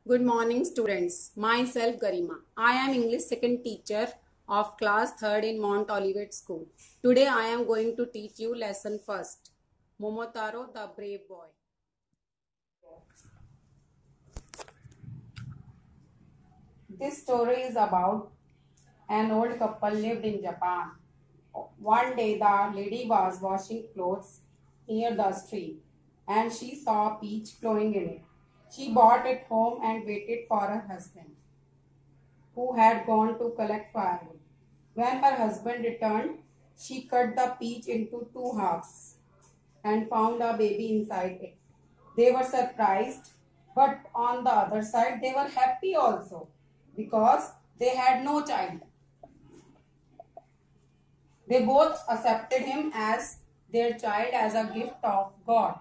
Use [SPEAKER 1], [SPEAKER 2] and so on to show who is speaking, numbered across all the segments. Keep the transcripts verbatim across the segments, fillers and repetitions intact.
[SPEAKER 1] Good morning, students. Myself Garima. I am English second teacher of class third in Mount Olivet School. Today I am going to teach you lesson first. Momotaro the Brave Boy. This story is about an old couple lived in Japan. One day the lady was washing clothes near the stream and she saw peach flowing in it. She brought it home and waited for her husband, who had gone to collect firewood. When her husband returned, she cut the peach into two halves and found a baby inside it. They were surprised, but on the other side, they were happy also because they had no child. They both accepted him as their child as a gift of God.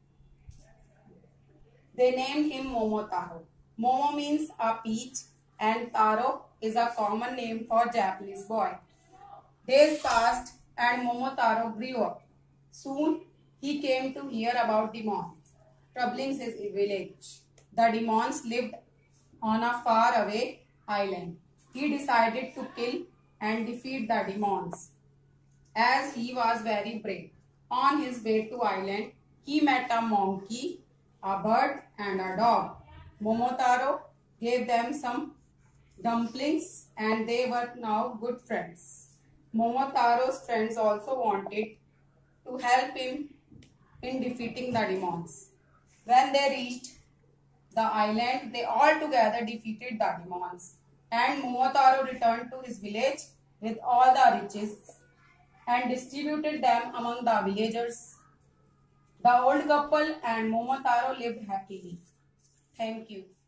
[SPEAKER 1] They named him Momotaro. Momo means a peach and Taro is a common name for Japanese boy. Days passed and Momotaro grew up. Soon he came to hear about demons troubling his village. The demons lived on a faraway island. He decided to kill and defeat the demons, as he was very brave. On his way to island, he met a monkey, a bird and a dog. Momotaro gave them some dumplings and they were now good friends. Momotaro's friends also wanted to help him in defeating the demons. When they reached the island, they all together defeated the demons, and Momotaro returned to his village with all the riches and distributed them among the villagers. The old couple and Momotaro lived happily. Thank you.